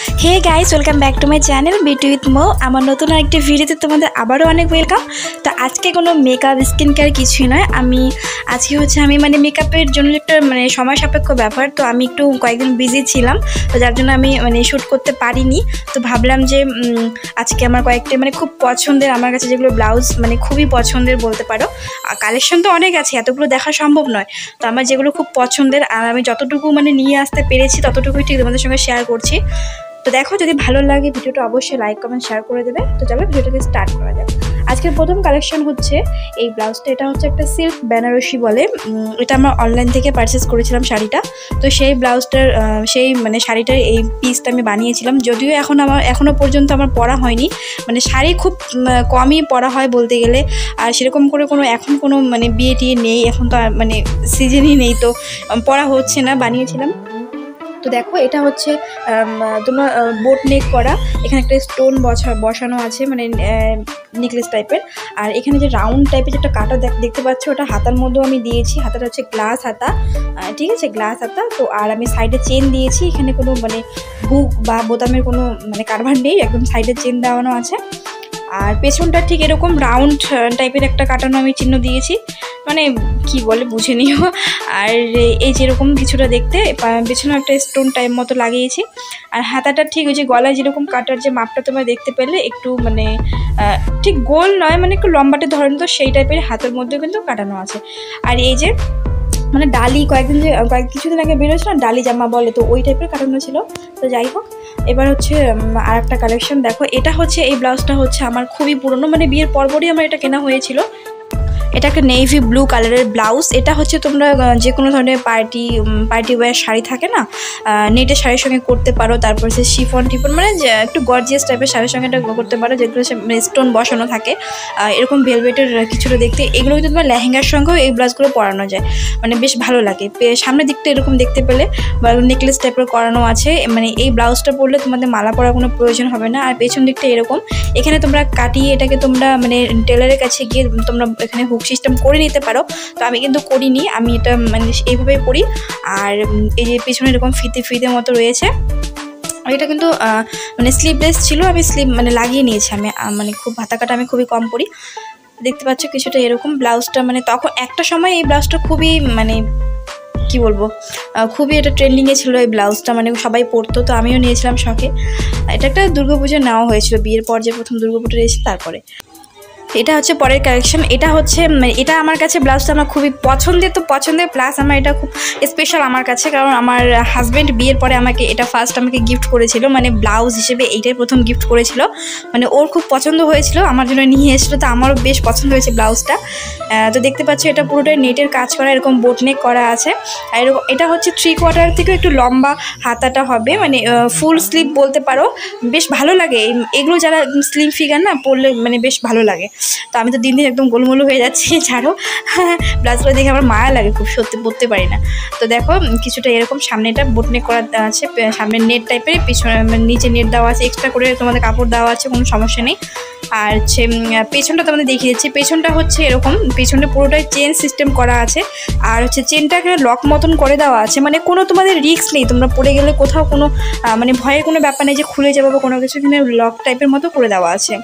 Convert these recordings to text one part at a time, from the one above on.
Hey guys, welcome back to my channel beauty with Mo. আমার নতুন আরেকটি ভিডিওতে তোমাদের আবারও অনেক ওয়েলকাম। তো আজকে কোনো মেকআপ স্কিন কেয়ার কিছুই নয়, আমি মানে মেকআপের জন্য একটা মানে সময় সাপেক্ষ ব্যাপার। তো আমি একটু কয়েকদিন বিজি ছিলাম, তো যার জন্য আমি মানে শ্যুট করতে পারিনি। তো ভাবলাম যে আজকে আমার কয়েকটি মানে খুব পছন্দের, আমার কাছে যেগুলো ব্লাউজ মানে খুবই পছন্দের বলতে পারো। কালেকশন তো অনেক আছে, এতগুলো দেখা সম্ভব নয়। তো আমার যেগুলো খুব পছন্দের আর আমি যতটুকু মানে নিয়ে আসতে পেরেছি ততটুকুই ঠিক তোমাদের সঙ্গে শেয়ার করছি। তো দেখো, যদি ভালো লাগে ভিডিওটা অবশ্যই লাইক কমেন্ট শেয়ার করে দেবে। তো চলো ভিডিওটাকে স্টার্ট করা যাক। আজকের প্রথম কালেকশন হচ্ছে এই ব্লাউজটা। এটা হচ্ছে একটা সিল্ক বেনারসি বলে, এটা আমরা অনলাইন থেকে পারচেস করেছিলাম শাড়িটা। তো সেই ব্লাউজটার সেই মানে শাড়িটার এই পিসটা আমি বানিয়েছিলাম। যদিও এখনও পর্যন্ত আমার পরা হয়নি, মানে শাড়ি খুব কমই পরা হয় বলতে গেলে। আর সেরকম করে এখন কোনো মানে বিয়ে টিয়ে নেই, এখন তো মানে সিজনই নেই, তো পরা হচ্ছে না। বানিয়েছিলাম। তো দেখো, এটা হচ্ছে তোমার বোট নেক করা। এখানে একটা স্টোন বসানো আছে, মানে নেকলেস টাইপের। আর এখানে যে রাউন্ড টাইপের একটা কাটা দেখতে পাচ্ছ, ওটা হাতার মধ্যেও আমি দিয়েছি। হাতাটা হচ্ছে গ্লাস হাতা, ঠিক আছে, গ্লাস হাতা। তো আর আমি সাইডে চেন দিয়েছি। এখানে কোনো মানে হুক বা বোতামের কোনো মানে কারবার নেই, একদম সাইডে চেন দেওয়ানো আছে। আর পেছনটা ঠিক এরকম রাউন্ড টাইপের একটা কাটানো আমি চিহ্ন দিয়েছি, মানে কি বলে বুঝে নিও। আর এই যেরকম কিছুটা দেখতে পেছনে একটা স্টোন টাইপ মতো লাগিয়েছি। আর হাতাটা ঠিক ওই যে গলায় যেরকম কাটার যে মাপটা তোমরা দেখতে পেলে, একটু মানে ঠিক গোল নয়, মানে একটু লম্বাটে ধরেন, তো সেই টাইপের হাতের মধ্যে কিন্তু কাটানো আছে। আর এই যে মানে ডালি কিছুদিন আগে বেরোচ্ছে না, ডালি জামা বলে, তো ওই টাইপের কাটানো ছিল। তো যাই হোক, এবার হচ্ছে আর একটা কালেকশন দেখো। এটা হচ্ছে এই ব্লাউজটা হচ্ছে আমার খুবই পুরনো, মানে বিয়ের পরপরই আমার এটা কেনা হয়েছিল। এটা একটা নেভি ব্লু কালারের ব্লাউজ। এটা হচ্ছে তোমরা যে কোনো ধরনের পার্টি ওয়্যার শাড়ি থাকে না, নেটের শাড়ির সঙ্গে করতে পারো। তারপর সে শিফন মানে একটু গর্জিয়াস টাইপের শাড়ির সঙ্গে এটা করতে পারো, যেগুলো স্টোন বসানো থাকে এরকম ভেলভেটের কিছুটা দেখতে। এগুলো কিন্তু তোমার লেহেঙ্গার সঙ্গেও এই ব্লাউজগুলো পরানো যায়, মানে বেশ ভালো লাগে। সামনের দিকটা এরকম দেখতে পেলে বা নেকলেস টাইপের করানো আছে, মানে এই ব্লাউজটা পরলে তোমাদের মালা পরার কোনো প্রয়োজন হবে না। আর পেছন দিকটা এরকম, এখানে তোমরা কাটিয়ে এটাকে তোমরা মানে টেলারের কাছে গিয়ে তোমরা এখানে হুক সিস্টেম করে নিতে পারো। তো আমি কিন্তু করিনি, আমি এটা মানে এইভাবেই পরি। আর এই যে পিছনে এরকম ফিতে মতো রয়েছে। এটা কিন্তু মানে স্লিভলেস ছিল, আমি স্লিভ মানে লাগিয়ে নিয়েছি। আমি মানে খুব হাতা কাটা আমি খুবই কম পরি। দেখতে পাচ্ছ কিছুটা এরকম ব্লাউজটা, মানে তখন একটা সময় এই ব্লাউজটা খুবই মানে কি বলবো, খুবই এটা ট্রেন্ডিংয়ে ছিল এই ব্লাউজটা, মানে সবাই পরতো। তো আমিও নিয়েছিলাম শখে। এটা একটা দুর্গাপুজো নেওয়া হয়েছিল, বিয়ের পর যে প্রথম দুর্গাপুজো এসেছে তারপরে। এটা হচ্ছে পরের কালেকশন। এটা হচ্ছে এটা আমার কাছে ব্লাউজটা আমার খুবই পছন্দের প্লাস আমার এটা খুব স্পেশাল আমার কাছে, কারণ আমার হাজব্যান্ড বিয়ের পরে আমাকে এটা ফার্স্ট আমাকে গিফট করেছিল, মানে ব্লাউজ হিসেবে এইটাই প্রথম গিফট করেছিল। মানে ওর খুব পছন্দ হয়েছিল, আমার জন্য নিয়ে এসেছিলো। তো আমারও বেশ পছন্দ হয়েছে ব্লাউজটা। তো দেখতে পাচ্ছ এটা পুরোটাই নেটের কাজ করা, এরকম বোট নেক করা আছে। আর এরকম এটা হচ্ছে 3/4 থেকেও একটু লম্বা হাতাটা হবে, মানে ফুল স্লিভ বলতে পারো। বেশ ভালো লাগে এগুলো, যারা স্লিম ফিগার না পরলে মানে বেশ ভালো লাগে। তো আমি তো দিন দিন একদম গোলমোলো হয়ে যাচ্ছি, ছাড়ো। ব্লাউজগুলো দেখে আমার মায়া লাগে খুব, সত্যি পরতে পারি না। তো দেখো কিছুটা এরকম সামনেটা বোট নেক করা আছে, সামনে নেট টাইপের, পিছনে নিচে নেট দেওয়া আছে, এক্সট্রা করে তোমাদের কাপড় দেওয়া আছে, কোনো সমস্যা নেই। আর হচ্ছে পেছনটা তোমাদের দেখিয়ে দিচ্ছি। পেছনটা হচ্ছে এরকম, পেছনটা পুরোটাই চেন সিস্টেম করা আছে। আর হচ্ছে চেনটা এখানে লক মতন করে দেওয়া আছে, মানে কোনো তোমাদের রিস্ক নেই, তোমরা পড়ে গেলে কোথাও কোনো মানে ভয়ের কোনো ব্যাপার নেই যে খুলে যাবে বা কোনো কিছু। এখানে লক টাইপের মতো করে দেওয়া আছে।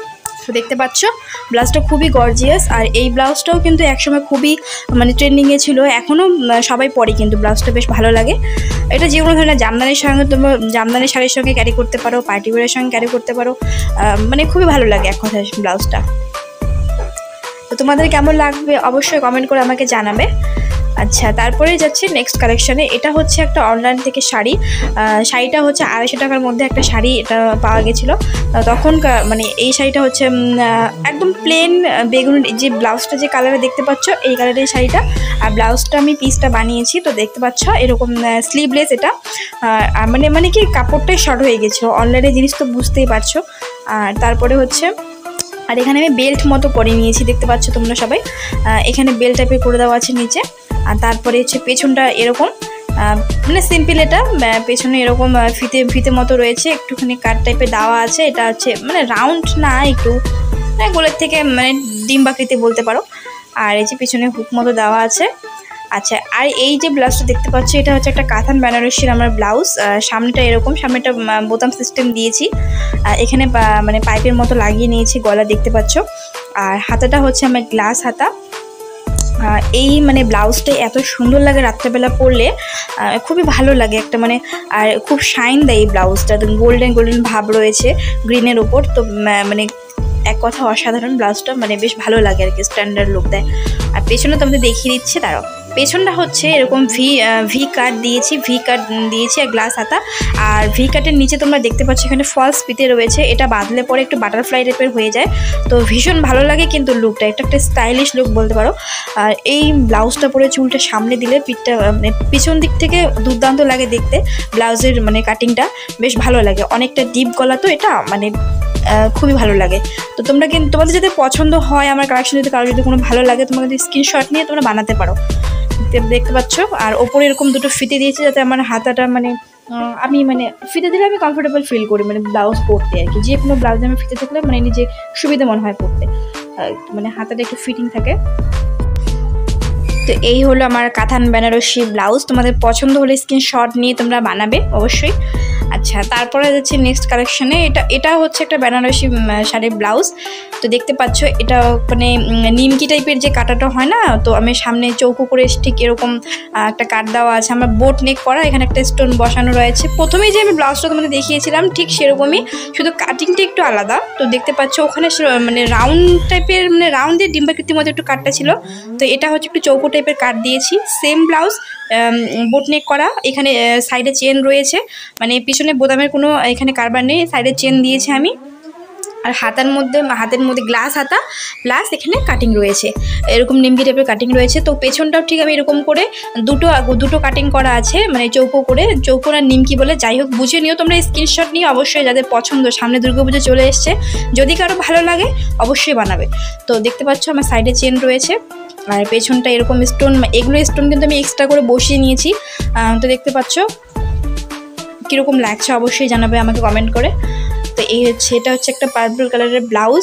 তো দেখতে পাচ্ছ ব্লাউজটা খুবই গর্জিয়াস। আর এই ব্লাউজটাও কিন্তু একসময় খুবই মানে ট্রেন্ডিংয়ে ছিল, এখনও সবাই পরে, কিন্তু ব্লাউজটা বেশ ভালো লাগে। এটা যে কোনো ধরনের জামদানির সঙ্গে তোমরা জামদানি শাড়ির সঙ্গে ক্যারি করতে পারো, পার্টি ওয়্যারের সঙ্গে ক্যারি করতে পারো, মানে খুবই ভালো লাগে এক কথায় ব্লাউজটা। তো তোমাদের কেমন লাগবে অবশ্যই কমেন্ট করে আমাকে জানাবে। আচ্ছা, তারপরে যাচ্ছে নেক্সট কালেকশানে। এটা হচ্ছে একটা অনলাইন থেকে শাড়িটা হচ্ছে 250 টাকার মধ্যে একটা শাড়ি এটা পাওয়া গেছিলো তখন। মানে এই শাড়িটা হচ্ছে একদম প্লেন বেগুন, যে ব্লাউজটা যে কালারে দেখতে পাচ্ছ এই কালারের শাড়িটা। আর ব্লাউজটা আমি পিসটা বানিয়েছি, তো দেখতে পাচ্ছ এরকম স্লিভলেস এটা। মানে কি কাপড়টাই শর্ট হয়ে গেছিলো, অনলাইনে জিনিস তো বুঝতেই পারছো। আর তারপরে হচ্ছে আর এখানে আমি বেল্ট মতো পরে নিয়েছি, দেখতে পাচ্ছ তোমরা সবাই। এখানে বেল্ট টাইপের করে দেওয়া আছে নিচে। আর তারপরে হচ্ছে পেছনটা এরকম, মানে সিম্পল, এটা পেছনে এরকম ফিতে মতো রয়েছে, একটুখানি কাট টাইপের দেওয়া আছে। এটা হচ্ছে মানে রাউন্ড না, একটু গোলের থেকে মানে ডিম্বাকৃতি বলতে পারো। আর এই যে পিছনে হুক মতো দেওয়া আছে। আচ্ছা, আর এই যে ব্লাউজটা দেখতে পাচ্ছ এটা হচ্ছে একটা কাতান বেনারসির আমার ব্লাউজ। সামনেটা এরকম, সামনেটা বোতাম সিস্টেম দিয়েছি, এখানে মানে পাইপের মতো লাগিয়ে নিয়েছি গলা, দেখতে পাচ্ছ। আর হাতাটা হচ্ছে আমার গ্লাস হাতা। এই মানে ব্লাউজটা এত সুন্দর লাগে রাত্রেবেলা পরলে, খুবই ভালো লাগে একটা মানে, আর খুব শাইন দেয় এই ব্লাউজটা, গোল্ডেন গোল্ডেন ভাব রয়েছে গ্রিনের ওপর। তো মানে এক কথা অসাধারণ ব্লাউজটা, মানে বেশ ভালো লাগে আর কি, স্ট্যান্ডার্ড লুক দেয়। আর পেছনে তোমাদের দেখিয়ে দিচ্ছি, দাঁড়াও। পেছনটা হচ্ছে এরকম ভি কাট দিয়েছি, আর গ্লাস হাতা। আর ভি কাটের নিচে তোমরা দেখতে পাচ্ছ এখানে ফলস পিতে রয়েছে, এটা বাঁধলে পরে একটু বাটারফ্লাই টাইপের হয়ে যায়, তো ভীষণ ভালো লাগে কিন্তু লুকটা, এটা একটা স্টাইলিশ লুক বলতে পারো। আর এই ব্লাউজটা পরে চুলটা সামনে দিলে পিঠটা মানে পিছন দিক থেকে দুর্দান্ত লাগে দেখতে, ব্লাউজের মানে কাটিংটা বেশ ভালো লাগে, অনেকটা ডিপ গলা তো এটা, মানে খুবই ভালো লাগে। তো তোমরা কিন্তু তোমাদের যদি পছন্দ হয় আমার কালেকশন, যদি কারো যদি কোনো ভালো লাগে তোমাকে স্ক্রিনশট নিয়ে তোমরা বানাতে পারো, দেখতে পাচ্ছ। আর ওপরে এরকম দুটো ফিতে দিয়েছি যাতে আমার হাতাটা মানে আমি মানে ফিতে দিলে আমি কমফোর্টেবল ফিল করি, মানে ব্লাউজ পরতে আর কি, যে কোনো ব্লাউজে আমি ফিতে থাকলে মানে নিজে সুবিধা মনে হয় পরতে, মানে হাতাটা একটু ফিটিং থাকে। তো এই হলো আমার কাতান বেনারসি ব্লাউজ, তোমাদের পছন্দ হলে স্ক্রিনশট নিয়ে তোমরা বানাবে অবশ্যই। আচ্ছা, তারপরে যাচ্ছে নেক্সট কালেকশানে, এটা হচ্ছে একটা বেনারসি শাড়ির ব্লাউজ। তো দেখতে পাচ্ছ এটা মানে নিমকি টাইপের যে কাটাটা হয় না, তো আমি সামনে চৌকো করে ঠিক এরকম একটা কাট দেওয়া আছে, আমার বোট নেক করা, এখানে একটা স্টোন বসানো রয়েছে। প্রথমেই যে আমি ব্লাউজটা তোমাদের দেখিয়েছিলাম ঠিক সেরকমই, শুধু কাটিংটা একটু আলাদা। তো দেখতে পাচ্ছ ওখানে মানে রাউন্ড টাইপের, মানে রাউন্ডের ডিম্বাকৃতির মধ্যে একটু কাটটা ছিল, তো এটা হচ্ছে একটু চৌকো টাইপের কাট দিয়েছি। সেম ব্লাউজ, বোট নেক করা, এখানে সাইডে চেন রয়েছে, মানে পিছনে বোতামের কোনো এখানে কারবার নেই, সাইডে চেন দিয়েছি আমি। আর হাতের মধ্যে গ্লাস হাতা প্লাস এখানে কাটিং রয়েছে, এরকম নিমকি টাইপের কাটিং রয়েছে। তো পেছনটাও ঠিক আমি এরকম করে দুটো কাটিং করা আছে, মানে চৌকো আর নিমকি বলে, যাই হোক বুঝে নিও তোমরা, স্ক্রিনশট নিয়ে অবশ্যই যাদের পছন্দ, সামনে দুর্গাপুজো চলে এসছে, যদি কারো ভালো লাগে অবশ্যই বানাবে। তো দেখতে পাচ্ছ আমার সাইডে চেন রয়েছে, আর পেছনটা এরকম স্টোন, এগুলো স্টোন কিন্তু আমি এক্সট্রা করে বসিয়ে নিয়েছি। তো দেখতে পাচ্ছ কীরকম লাগছে অবশ্যই জানাবে আমাকে কমেন্ট করে। তো এটা হচ্ছে একটা পার্পল কালারের ব্লাউজ,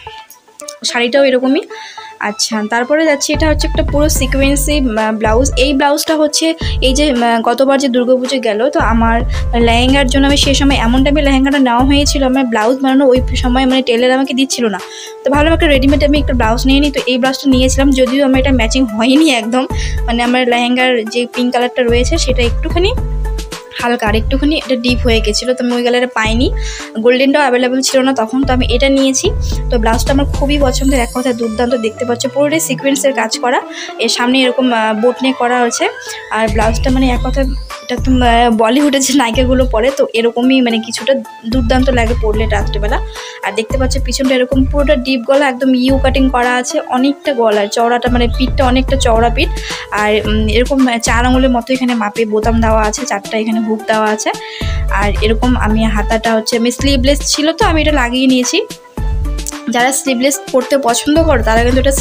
শাড়িটাও এরকমই। আচ্ছা, তারপরে যাচ্ছি, এটা হচ্ছে একটা পুরো সিকোয়েন্সি ব্লাউজ। এই ব্লাউজটা হচ্ছে এই যে গতবার যে দুর্গাপুজো গেল, তো আমার লেহেঙ্গার জন্য আমি সেই সময় এমন টাইমে লেহেঙ্গাটা নেওয়া হয়েছিল, আমার ব্লাউজ বানানো ওই সময় মানে টেলার আমাকে দিচ্ছিল না, তো ভালো একটা রেডিমেড আমি একটা ব্লাউজ নিয়ে নিই। তো এই ব্লাউজটা নিয়েছিলাম, যদিও আমার এটা ম্যাচিং হয়নি একদম, মানে আমার লেহেঙ্গার যে পিঙ্ক কালারটা রয়েছে সেটা একটুখানি হালকা, আর একটুখানি এটা ডিপ হয়ে গেছিলো, তো আমি ওই কালারে পাইনি, গোল্ডেনটাও অ্যাভেলেবেল ছিল না তখন, তো আমি এটা নিয়েছি। তো ব্লাউজটা আমার খুবই পছন্দের, এক কথায় দুর্দান্ত, দেখতে পাচ্ছ পুরোটাই সিকোয়েন্সের কাজ করা, এর সামনে এরকম বোট নিয়ে করা হয়েছে। আর ব্লাউজটা মানে এক কথায় এটা একদম বলিউডের যে নায়িকাগুলো পরে, তো এরকমই মানে কিছুটা দুর্দান্ত লাগে পরলে রাত্রেবেলা। আর দেখতে পাচ্ছ পিছনটা এরকম পুরোটা ডিপ গলা, একদম ইউ কাটিং করা আছে, অনেকটা গলার চওড়াটা, মানে পিঠটা অনেকটা চওড়া পিঠ, আর এরকম 4 আঙুলের মতো এখানে মাপে বোতাম দেওয়া আছে, 4টা এখানে হুক দেওয়া আছে। আর এরকম আমি হাতাটা হচ্ছে আমি স্লিভলেস ছিল, তো আমি এটা লাগিয়ে নিয়েছি। যারা স্লিভলেস পরতে পছন্দ করো তারা কিন্তু এটা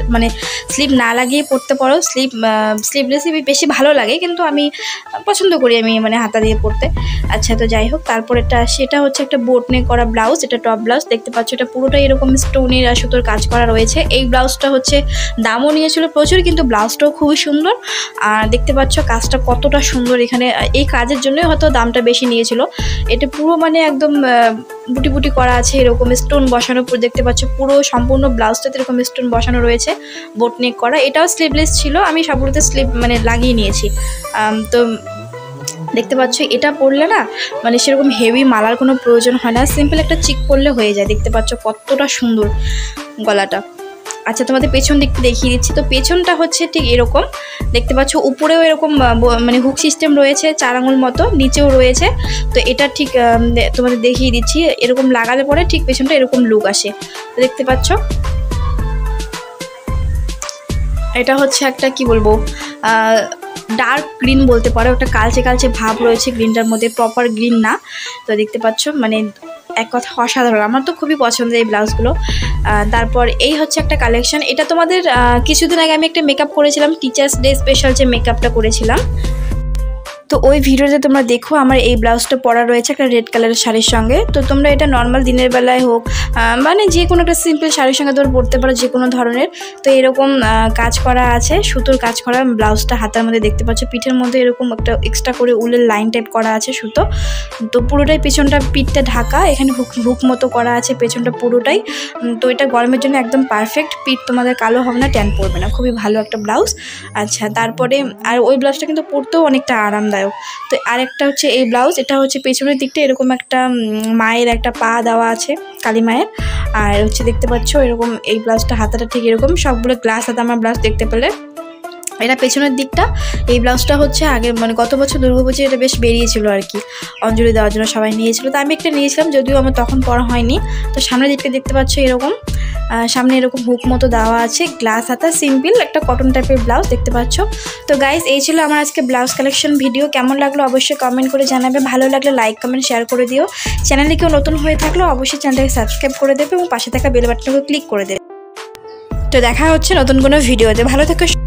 স্লিভ না লাগিয়ে পরতে পারো, স্লিভলেসই বেশি ভালো লাগে, কিন্তু আমি পছন্দ করি আমি মানে হাতা দিয়ে পরতে। আচ্ছা, তো যাই হোক, তারপর সেটা হচ্ছে একটা বোট নেক করা ব্লাউজ, এটা টপ ব্লাউজ, দেখতে পাচ্ছ এটা পুরোটাই এরকম স্টোনের আর সুতোর কাজ করা রয়েছে। এই ব্লাউজটা হচ্ছে দামও নিয়েছিল প্রচুর, কিন্তু ব্লাউজটাও খুবই সুন্দর, আর দেখতে পাচ্ছ কাজটা কতটা সুন্দর, এখানে এই কাজের জন্যই হয়তো দামটা বেশি নিয়েছিল। এটা পুরো মানে একদম বুটি বুটি করা আছে, এরকম স্টোন বসানো, দেখতে পাচ্ছ পুরো সম্পূর্ণ ব্লাউজটাতে এরকম স্টোন বসানো রয়েছে, বোট নেক করা, এটাও স্লিভলেস ছিল, আমি সবগুলোতে স্লিভ মানে লাগিয়ে নিয়েছি। তো দেখতে পাচ্ছ এটা পরলে না মানে সেরকম হেভি মালার কোনো প্রয়োজন হয় না, সিম্পল একটা চিক পরলে হয়ে যায়, দেখতে পাচ্ছ কতটা সুন্দর গলাটা। আচ্ছা, তোমাদের পেছন দিকটা দেখিয়ে দিচ্ছি। তো পেছনটা হচ্ছে ঠিক এরকম, দেখতে পাচ্ছ উপরেও এরকম মানে হুক সিস্টেম রয়েছে, 4 আঙুল মতো, নিচেও রয়েছে। তো এটা ঠিক তোমাদের দেখিয়ে দিচ্ছি, এরকম লাগালে পরে ঠিক পেছনটা এরকম লুক আসে, দেখতে পাচ্ছ। এটা হচ্ছে একটা কি বলবো ডার্ক গ্রিন বলতে পারো, একটা কালচে কালচে ভাব রয়েছে গ্রিনটার মধ্যে, প্রপার গ্রিন না। তো দেখতে পাচ্ছ মানে এক কথা অসাধারণ, আমার তো খুবই পছন্দের এই ব্লাউজগুলো। তারপর এই হচ্ছে একটা কালেকশন, এটা তোমাদের কিছুদিন আগে আমি একটা মেকআপ করেছিলাম, টিচার্স ডে স্পেশাল যে মেকআপটা করেছিলাম, তো ওই ভিডিওতে তোমরা দেখো আমার এই ব্লাউজটা পরা রয়েছে একটা রেড কালারের শাড়ির সঙ্গে। তো তোমরা এটা নর্মাল দিনের বেলায় হোক মানে যে কোনো একটা সিম্পল শাড়ির সঙ্গে তোমরা পরতে পারো, যে কোনো ধরনের। তো এরকম কাজ করা আছে, সুতোর কাজ করা। ব্লাউজটা হাতার মধ্যে দেখতে পাচ্ছ, পিঠের মধ্যে এরকম একটা এক্সট্রা করে উলের লাইন টাইপ করা আছে সুতো। তো পুরোটাই পেছনটা পিঠটা ঢাকা, এখানে হুক মতো করা আছে পেছনটা পুরোটাই। তো এটা গরমের জন্য একদম পারফেক্ট, পিঠ তোমাদের কালো হবে না, ট্যান পড়বে না, খুবই ভালো একটা ব্লাউজ। আচ্ছা, তারপরে আর ওই ব্লাউজটা কিন্তু পরতেও অনেকটা আরামদায়ক। তো আরেকটা হচ্ছে এই ব্লাউজ, এটা হচ্ছে পেছনের দিকটা এরকম একটা মায়ের একটা পা দেওয়া আছে, কালী মায়ের। আর হচ্ছে দেখতে পাচ্ছ এরকম এই ব্লাউজটা হাতাটা ঠিক এরকম, সবগুলো গ্লাস হাতা আমার ব্লাউজ দেখতে পেলে। এটা পেছনের দিকটা। এই ব্লাউজটা হচ্ছে আগে মানে গত বছর দুর্গাপুজো এটা বেশ বেরিয়েছিল আর কি, অঞ্জলি দেওয়ার জন্য সবাই নিয়েছিল। তো আমি একটা নিয়েছিলাম, যদিও আমার তখন পরা হয়নি। তো সামনের দিকটা দেখতে পাচ্ছ এরকম, সামনে এরকম হুক মতো দেওয়া আছে, গ্লাস হাতা, সিম্পল একটা কটন টাইপের ব্লাউজ দেখতে পাচ্ছ। তো গাইস, এই ছিল আমার আজকে ব্লাউজ কালেকশন ভিডিও। কেমন লাগলো অবশ্যই কমেন্ট করে জানাবে, ভালো লাগলে লাইক কমেন্ট শেয়ার করে দিও। চ্যানেলে কেউ নতুন হয়ে থাকলে অবশ্যই চ্যানেলটাকে সাবস্ক্রাইব করে দেবে এবং পাশে থাকা বেল বাটনটাকে ক্লিক করে দেবে। তো দেখা হচ্ছে নতুন কোনো ভিডিওতে, ভালো থেকো।